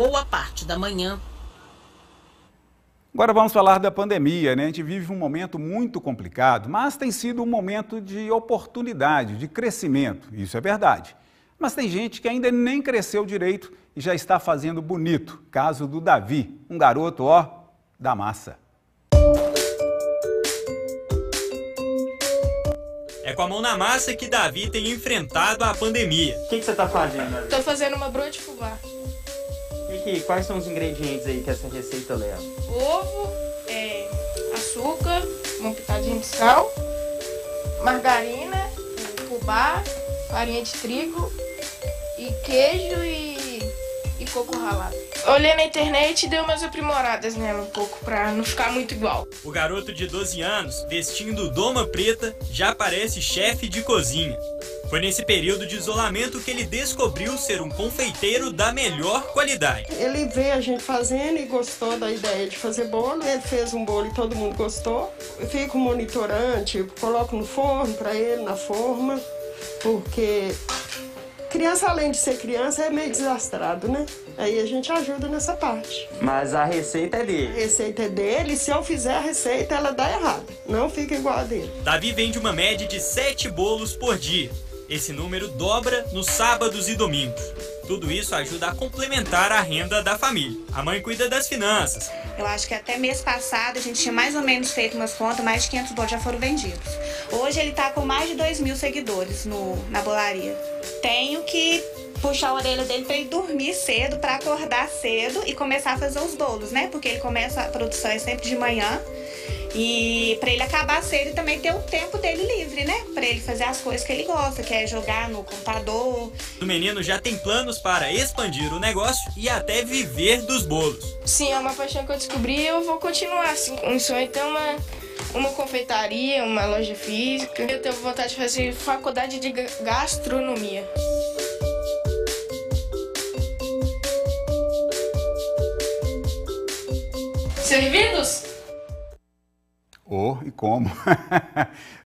boa parte da manhã. Agora vamos falar da pandemia, né? A gente vive um momento muito complicado, mas tem sido um momento de oportunidade, de crescimento, isso é verdade. Mas tem gente que ainda nem cresceu direito e já está fazendo bonito. Caso do Davi, um garoto, ó, da massa. É com a mão na massa que Davi tem enfrentado a pandemia. O que você está fazendo, Davi? Tô fazendo uma broa de fubá. Quais são os ingredientes aí que essa receita leva? Ovo, açúcar, uma pitadinha de sal, margarina, fubá, farinha de trigo e queijo e coco ralado. Olhei na internet e dei umas aprimoradas nela um pouco pra não ficar muito igual. O garoto de 12 anos, vestindo doma preta, já parece chefe de cozinha. Foi nesse período de isolamento que ele descobriu ser um confeiteiro da melhor qualidade. Ele vê a gente fazendo e gostou da ideia de fazer bolo. Ele fez um bolo e todo mundo gostou. Eu fico monitorando, tipo, coloco no forno para ele, na forma, porque criança, além de ser criança, é meio desastrado, né? Aí a gente ajuda nessa parte. Mas a receita é dele. A receita é dele, se eu fizer a receita, ela dá errado. Não fica igual a dele. Davi vende uma média de 7 bolos por dia. Esse número dobra nos sábados e domingos. Tudo isso ajuda a complementar a renda da família. A mãe cuida das finanças. Eu acho que até mês passado a gente tinha mais ou menos feito umas contas, mais de 500 bolos já foram vendidos. Hoje ele tá com mais de 2.000 seguidores na bolaria. Tenho que puxar a orelha dele para ele dormir cedo, para acordar cedo e começar a fazer os bolos, né? Porque ele começa, a produção é sempre de manhã. E para ele acabar cedo e também ter o tempo dele livre, né? Para ele fazer as coisas que ele gosta, que é jogar no computador. O menino já tem planos para expandir o negócio e até viver dos bolos. Sim, é uma paixão que eu descobri e eu vou continuar assim. Um sonho é ter uma confeitaria, uma loja física. Eu tenho vontade de fazer faculdade de gastronomia. Servidos? Oh, e como?